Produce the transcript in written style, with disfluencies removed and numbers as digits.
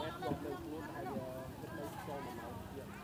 vét dọn lên luôn hay thịt đây cho mình